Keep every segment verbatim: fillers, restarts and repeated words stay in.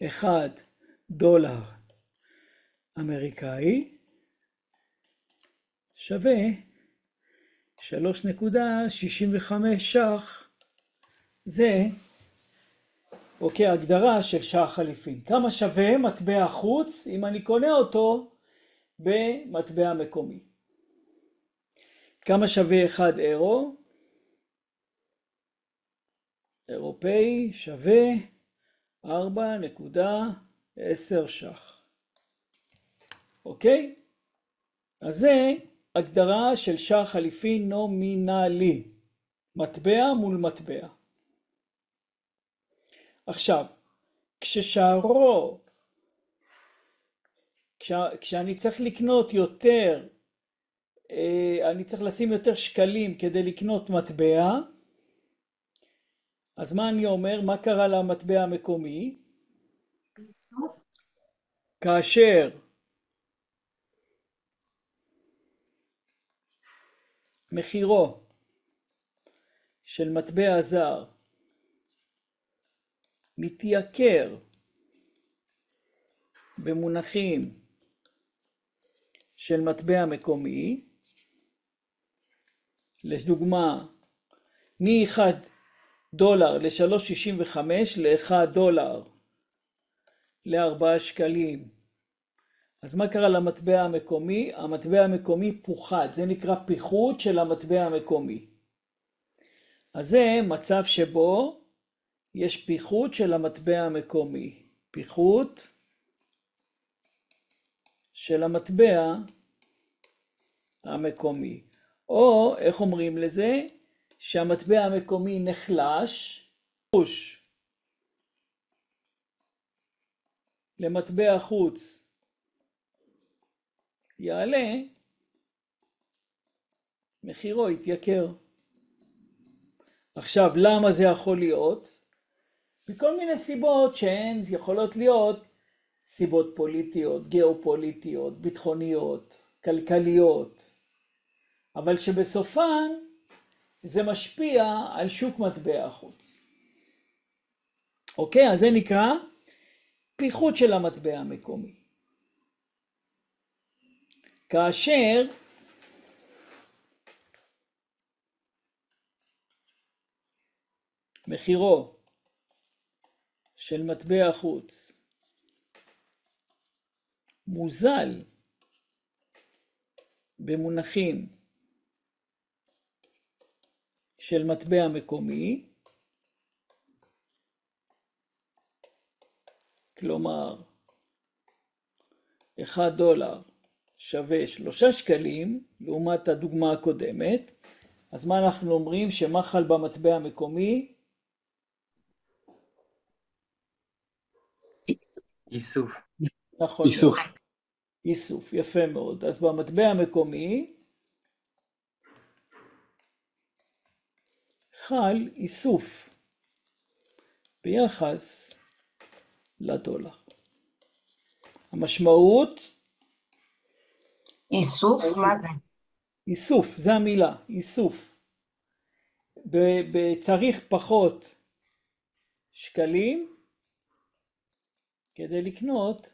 אחד דולר אמריקאי שווה שלוש נקודה שישים וחמש ש"ח. זה אוקיי, הגדרה של שער חליפין. כמה שווה מטבע חוץ אם אני קונה אותו במטבע מקומי? כמה שווה אחד אירו? אירופאי שווה ארבע נקודה עשר ש"ח. אוקיי? אז זה הגדרה של שער חליפין נומינלי. מטבע מול מטבע. עכשיו, כששערו, כש, כשאני צריך לקנות יותר, אני צריך לשים יותר שקלים כדי לקנות מטבע, אז מה אני אומר? מה קרה למטבע המקומי? כאשר מחירו של מטבע זר מתייקר במונחים של מטבע מקומי, לדוגמה מ-אחד דולר ל-שלוש שישים וחמש ל-אחד דולר ל-ארבעה שקלים, אז מה קרה למטבע המקומי? המטבע המקומי פוחת, זה נקרא פיחות של המטבע המקומי. אז זה מצב שבו יש פיחות של המטבע המקומי, פיחות של המטבע המקומי. או איך אומרים לזה? שהמטבע המקומי נחלש, פוש למטבע חוץ יעלה, מחירו יתייקר. עכשיו, למה זה יכול להיות? בכל מיני סיבות שהן יכולות להיות סיבות פוליטיות, גיאופוליטיות, ביטחוניות, כלכליות, אבל שבסופן זה משפיע על שוק מטבע החוץ. אוקיי? אז זה נקרא פיחות של המטבע המקומי. כאשר מחירו של מטבע חוץ מוזל במונחים של מטבע מקומי, כלומר אחד דולר שווה שלושה שקלים לעומת הדוגמה הקודמת, אז מה אנחנו אומרים? שמה חל במטבע המקומי? איסוף. נכון איסוף. מאוד. איסוף, יפה מאוד. אז במטבע המקומי חל איסוף ביחס לדולר. המשמעות? איסוף? מה זה? איסוף, זה המילה, איסוף. צריך פחות שקלים כדי לקנות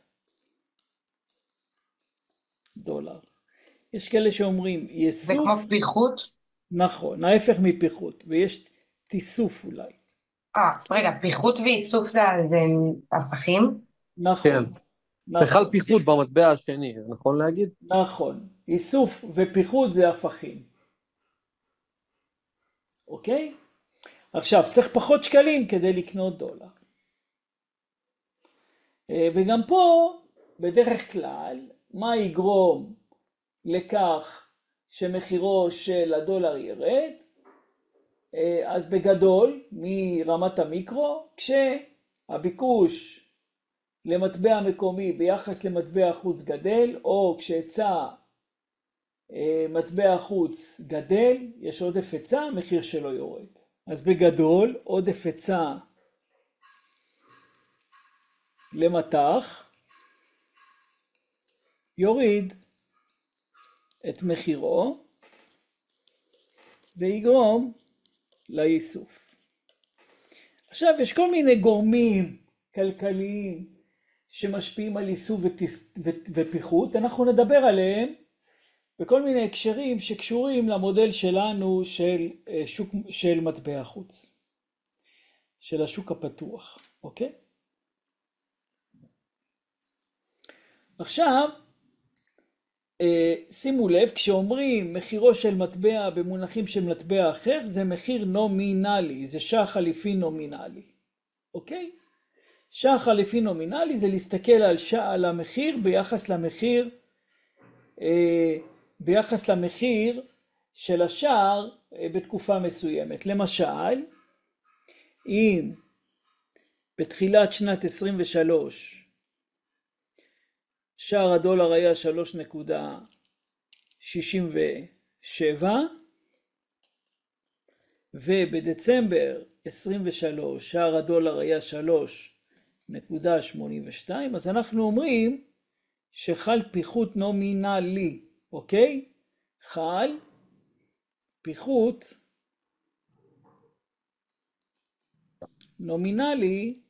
דולר. יש כאלה שאומרים איסוף. זה כמו פיחות? נכון, ההפך מפיחות, ויש תיסוף אולי. אה, רגע, פיחות ואיסוף זה, זה הפכים? נכון. כן. נכון. בכלל פיחות במטבע השני, נכון להגיד? נכון. איסוף ופיחות זה הפכים. אוקיי? עכשיו, צריך פחות שקלים כדי לקנות דולר. וגם פה, בדרך כלל, מה יגרום לכך שמחירו של הדולר ירד? אז בגדול, מרמת המיקרו, כשהביקוש למטבע מקומי ביחס למטבע חוץ גדל, או כשהיצע מטבע חוץ גדל, יש עודף היצע, המחיר שלו יורד. אז בגדול, עודף היצע למטח יוריד את מחירו ויגרום לאיסוף. עכשיו יש כל מיני גורמים כלכליים שמשפיעים על איסוף ופיחות, אנחנו נדבר עליהם בכל מיני הקשרים שקשורים למודל שלנו של, שוק, של מטבע חוץ, של השוק הפתוח, אוקיי? עכשיו, שימו לב, כשאומרים מחירו של מטבע במונחים של מטבע אחר, זה מחיר נומינלי, זה שער חליפי נומינלי, אוקיי? שער חליפי נומינלי זה להסתכל על, שער, על המחיר ביחס למחיר, אה, ביחס למחיר של השער אה, בתקופה מסוימת. למשל, אם בתחילת שנת עשרים ושלוש שער הדולר היה שלוש נקודה שישים ושבע, ובדצמבר עשרים ושלוש שער הדולר היה שלוש נקודה שמונים ושתיים, אז אנחנו אומרים שחל פיחות נומינלי, אוקיי? חל פיחות נומינלי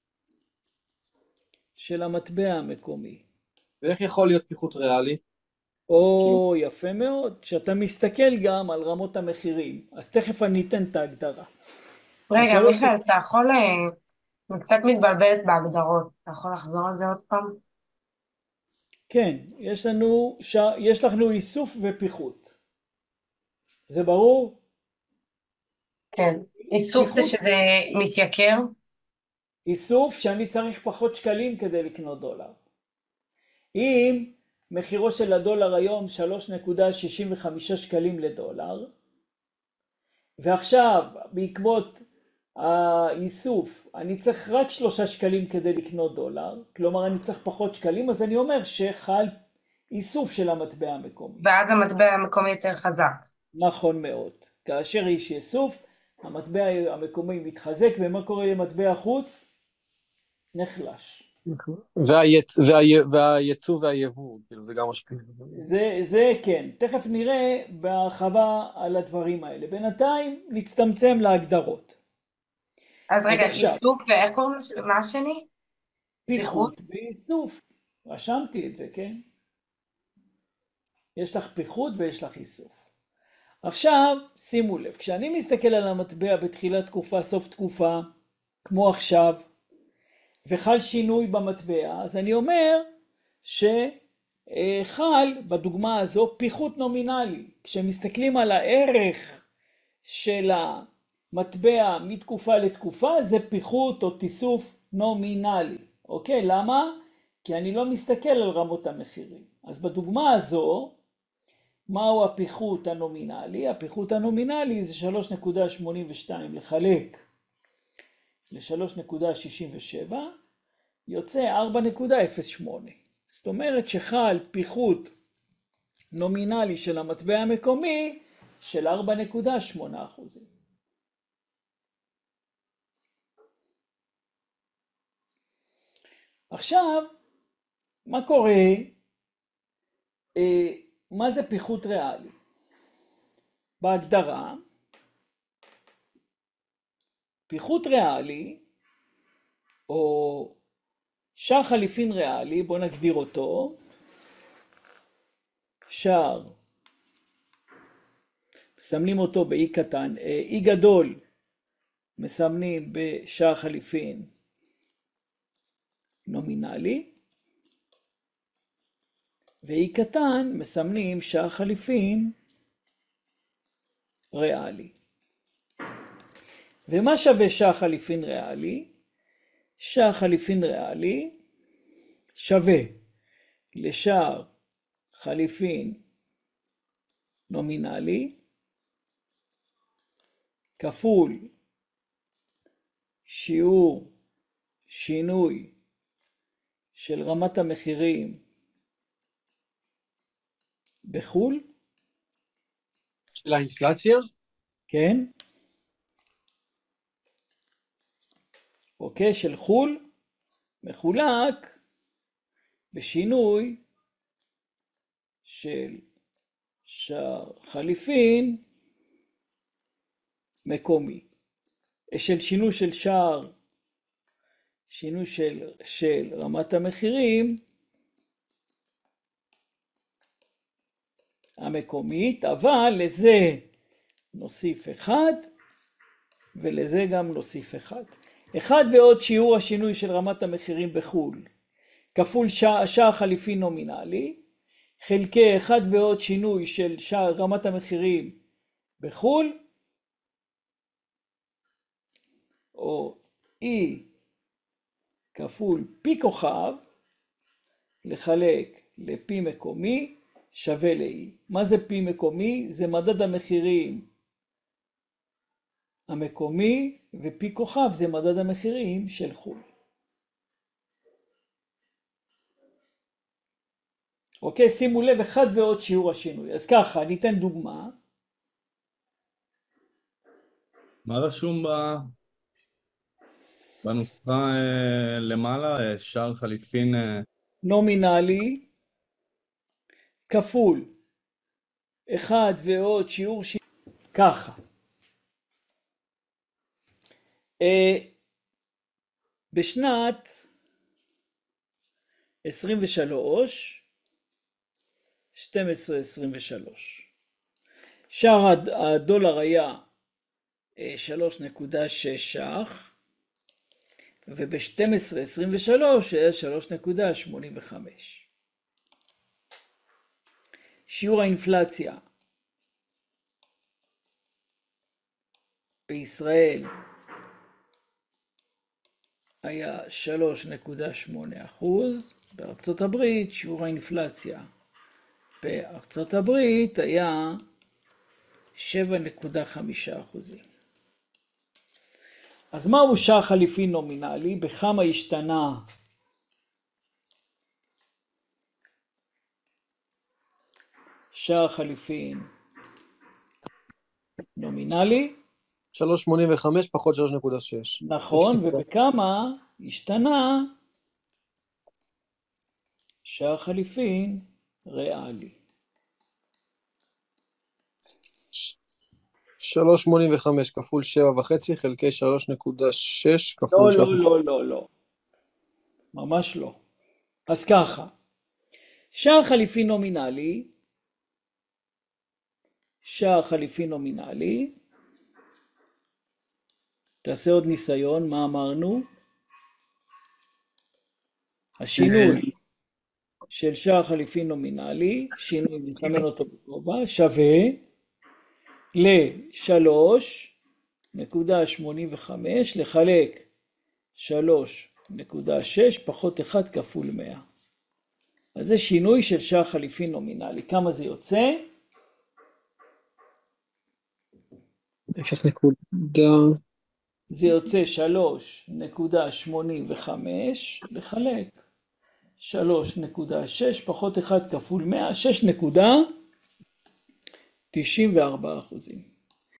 של המטבע המקומי. ואיך יכול להיות פיחות ריאלי? או, יפה מאוד, שאתה מסתכל גם על רמות המחירים, אז תכף אני אתן את ההגדרה. רגע, השלוש- מיכאל, אתה יכול... אה, אני קצת מתבלבלת בהגדרות. אתה יכול לחזור על זה עוד פעם? כן, יש לנו, ש... יש לנו איסוף ופיחות. זה ברור? כן. איסוף זה פיחות. שזה מתייקר? איסוף שאני צריך פחות שקלים כדי לקנות דולר. אם מחירו של הדולר היום שלוש נקודה שישים וחמש שקלים לדולר, ועכשיו בעקבות האיסוף אני צריך רק שלושה שקלים כדי לקנות דולר, כלומר אני צריך פחות שקלים, אז אני אומר שחל איסוף של המטבע המקומי. ואז המטבע המקומי יותר חזק. נכון מאוד. כאשר יש איסוף, המטבע המקומי מתחזק, ומה קורה למטבע חוץ? נחלש. והייצ... והי... והייצוא והייבוא, כאילו זה גם משפיע. זה, זה כן. תכף נראה בהרחבה על הדברים האלה. בינתיים נצטמצם להגדרות. אז רגע, עכשיו, איסוף ואיך קוראים לש... מה השני? פיחות ואיסוף. רשמתי את זה, כן? יש לך פיחות ויש לך איסוף. עכשיו, שימו לב, כשאני מסתכל על המטבע בתחילת תקופה, סוף תקופה, כמו עכשיו, וחל שינוי במטבע, אז אני אומר שחל בדוגמה הזו פיחות נומינלי. כשמסתכלים על הערך של המטבע מתקופה לתקופה, זה פיחות או תיסוף נומינלי. אוקיי? למה? כי אני לא מסתכל על רמות המחירים. אז בדוגמה הזו, מהו הפיחות הנומינלי? הפיחות הנומינלי זה שלוש נקודה שמונים ושתיים לחלק ל-שלוש נקודה שישים ושבע, יוצא ארבע נקודה אפס שמונה. זאת אומרת שחל פיחות נומינלי של המטבע המקומי של ארבע נקודה שמונה אחוז. עכשיו, מה קורה? אה, מה זה פיחות ריאלי? בהגדרה, פיחות ריאלי, או שער חליפין ריאלי, בוא נגדיר אותו, שער, מסמנים אותו באי קטן, אי גדול מסמנים בשער חליפין נומינלי, ואי קטן מסמנים שער חליפין ריאלי. ומה שווה שער חליפין ריאלי? שער חליפין ריאלי שווה לשער חליפין נומינלי כפול שיעור שינוי של רמת המחירים בחול. של האינפלציה? כן. אוקיי, של חול מחולק בשינוי של שער חליפין מקומי. של שינוי של שער שינוי של, של רמת המחירים המקומית, אבל לזה נוסיף אחד, ולזה גם נוסיף אחד. אחד ועוד שיעור השינוי של רמת המחירים בחו"ל, כפול שער, שער חליפין נומינלי, חלקי אחד ועוד שינוי של שער רמת המחירים בחו"ל, או E כפול פי כוכב, לחלק לפי מקומי, שווה ל-E. מה זה פי מקומי? זה מדד המחירים המקומי, ופי כוכב זה מדד המחירים של חו"ל. אוקיי, שימו לב, אחד ועוד שיעור השינוי. אז ככה, אני אתן דוגמה. מה רשום ב... בנוסחה אה, למעלה? אה, שער חליפין... אה, נומינלי כפול אחד ועוד שיעור שינוי. ככה. אה, בשנת עשרים ושלוש, שתים עשרה עשרים ושלוש, שער הדולר היה שלוש נקודה שש ש"ח, וב-שתים עשרה עשרים ושלוש היה שלוש נקודה שמונים וחמש. שיעור האינפלציה בישראל היה שלוש נקודה שמונה אחוז, בארצות הברית שיעור האינפלציה בארצות הברית היה שבע נקודה חמש אחוזים. אז מהו שער חליפין נומינלי? בכמה השתנה שער חליפין נומינלי? שלוש נקודה שמונים וחמש פחות שלוש נקודה שש. נכון, ובכמה השתנה שער חליפין ריאלי? שלוש נקודה שמונים וחמש כפול שבע וחצי חלקי שלוש נקודה שש כפול לא, שלוש. לא, לא, לא, לא. ממש לא. אז ככה, שער חליפין נומינלי, שער חליפין נומינלי, תעשה עוד ניסיון, מה אמרנו? השינוי של שער חליפין נומינלי, שינוי, נסמן אותו בגובה, שווה ל-שלוש נקודה שמונים וחמש לחלק שלוש נקודה שש פחות אחד כפול מאה. אז זה שינוי של שער חליפין נומינלי. כמה זה יוצא? אפס נקודה... זה יוצא שלוש נקודה שמונים וחמש לחלק שלוש נקודה שש פחות אחד כפול מאה, שש נקודה תשעים וארבע אחוזים.